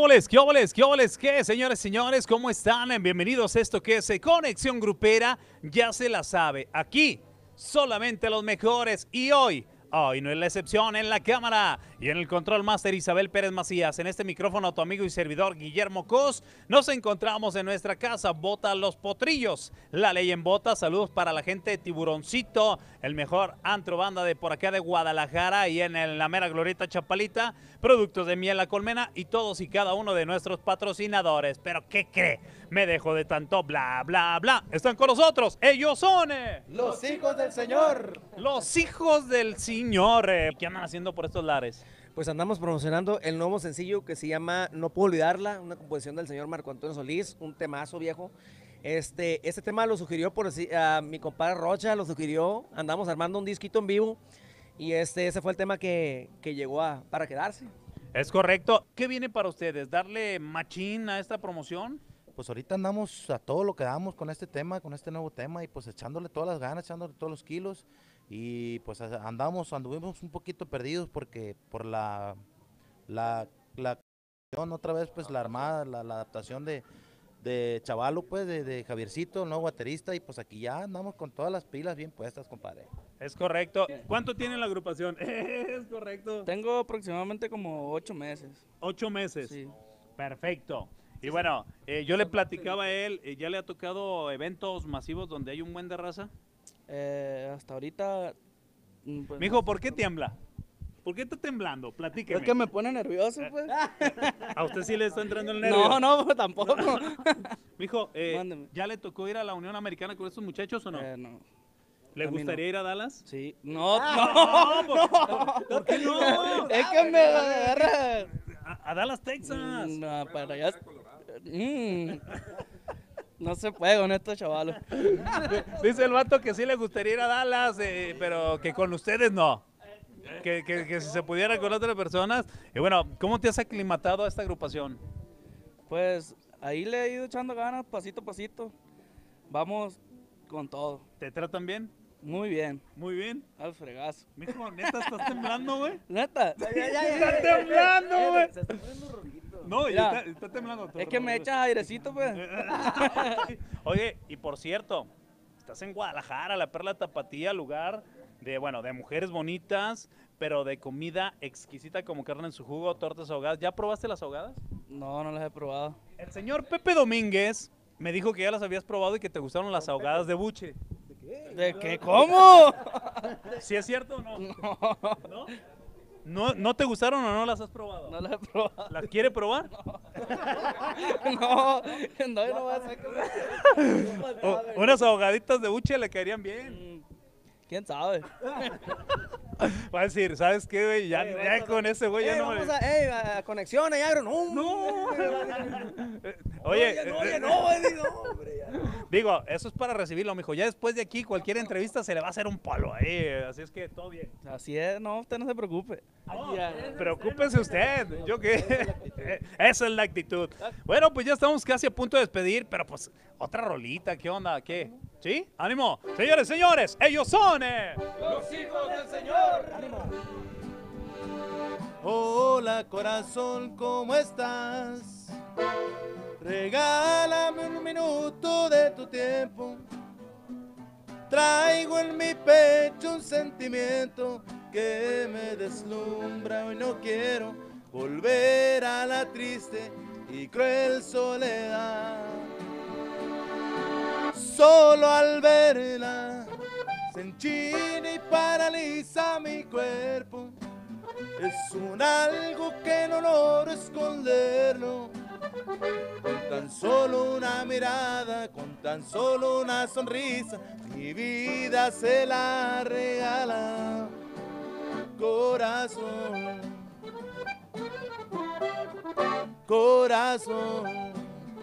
¿Qué óboles, qué, señores, señores? ¿Cómo están? Bienvenidos a esto que es Conexión Grupera. Ya se la sabe, aquí solamente los mejores. Y hoy no es la excepción. En la cámara y en el control master Isabel Pérez Macías. En este micrófono tu amigo y servidor Guillermo Cos. Nos encontramos en nuestra casa Bota Los Potrillos, la ley en bota. Saludos para la gente de Tiburoncito, el mejor antro banda de por acá de Guadalajara y en la mera glorieta Chapalita. Productos de Miel La Colmena y todos y cada uno de nuestros patrocinadores. Pero ¿qué cree? Me dejo de tanto bla bla bla. Están con nosotros, ellos son los hijos del Señor. Los hijos del Señor. ¿Qué andan haciendo por estos lares? Pues andamos promocionando el nuevo sencillo que se llama No Puedo Olvidarla, una composición del señor Marco Antonio Solís, un temazo viejo. Este tema lo sugirió por mi compadre Rocha, lo sugirió. Andamos armando un disquito en vivo y ese fue el tema que llegó para quedarse. Es correcto. ¿Qué viene para ustedes? ¿Darle machín a esta promoción? Pues ahorita andamos a todo lo que damos con este tema, con este nuevo tema, y pues echándole todas las ganas, echándole todos los kilos, y pues anduvimos un poquito perdidos porque por la otra vez pues la armada, la adaptación de Chavalo, pues de Javiercito, el nuevo baterista, y pues aquí ya andamos con todas las pilas bien puestas, compadre. Es correcto. ¿Cuánto tiene la agrupación? Es correcto. Tengo aproximadamente como 8 meses. 8 meses. Sí. Perfecto. Y bueno, yo le platicaba a él, ¿ya le ha tocado eventos masivos donde hay un buen de raza? Hasta ahorita... Pues, mijo, ¿por qué tiembla? ¿Por qué está temblando? Platíqueme. Es que me pone nervioso, pues. ¿A usted sí le está entrando el nervio? No, tampoco. Mijo, ¿ya le tocó ir a la Unión Americana con estos muchachos o no? No. ¿Le gustaría ir a Dallas? Sí. No. ¿Por qué no? Es que me agarra... A Dallas, Texas. No, para allá... No se puede con estos chavalos. Dice el vato que sí le gustaría ir a Dallas, pero que con ustedes no. Que si se pudiera con otras personas. Y bueno, ¿cómo te has aclimatado a esta agrupación? Pues ahí le he ido echando ganas, pasito a pasito. Vamos con todo. ¿Te tratan bien? Muy bien. Muy bien. Al fregazo. Mijo, neta, ¿estás temblando, güey? ¿Neta? ¡Está temblando, güey! Se está poniendo rojito. No, ya está temblando. Es que me echas airecito, pues. Oye, y por cierto, estás en Guadalajara, la Perla Tapatía, lugar de mujeres bonitas, pero de comida exquisita como carne en su jugo, tortas ahogadas. ¿Ya probaste las ahogadas? No las he probado. El señor Pepe Domínguez me dijo que ya las habías probado y que te gustaron las ahogadas de buche. ¿De qué? ¿Cómo? ¿Sí es cierto o no? No. ¿No te gustaron o no las has probado? No las he probado. ¿Las quiere probar? No va a ser Unas ahogaditas de buche le caerían bien. ¿Quién sabe? Va a decir, ¿sabes qué, güey? Ya con ese güey ya no me... Vamos a conexión allá, no. Oye, hombre, ya. Digo, eso es para recibirlo, mijo. Ya después de aquí, cualquier entrevista se le va a hacer un palo ahí. Así es que todo bien. Así es, no, usted no se preocupe. Preocúpese usted. ¿Yo qué? Esa es la actitud. Bueno, pues ya estamos casi a punto de despedir, pero pues otra rolita, ¿qué onda? ¿Qué? ¿Sí? ¡Ánimo! Señores, ellos son los hijos del Señor. ¡Ánimo! Hola corazón, ¿cómo estás? Regálame un minuto de tu tiempo. Traigo en mi pecho un sentimiento que me deslumbra y no quiero volver a la triste y cruel soledad. Solo al verla se enchina y paraliza mi cuerpo. Es un algo que no logro esconderlo. Con tan solo una mirada, con tan solo una sonrisa, mi vida se la regala. Corazón, corazón.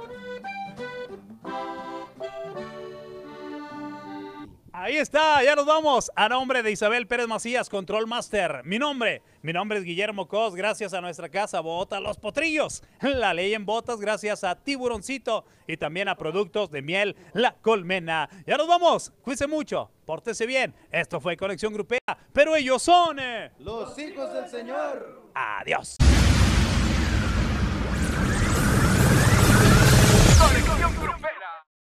Ahí está, ya nos vamos. A nombre de Isabel Pérez Macías, Control Master. Mi nombre es Guillermo Cos, gracias a nuestra casa Bota Los Potrillos. La ley en botas, gracias a Tiburoncito y también a Productos de Miel La Colmena. Ya nos vamos, cuídense mucho, pórtese bien. Esto fue Conexión Grupera, pero ellos son los hijos del Señor. Adiós.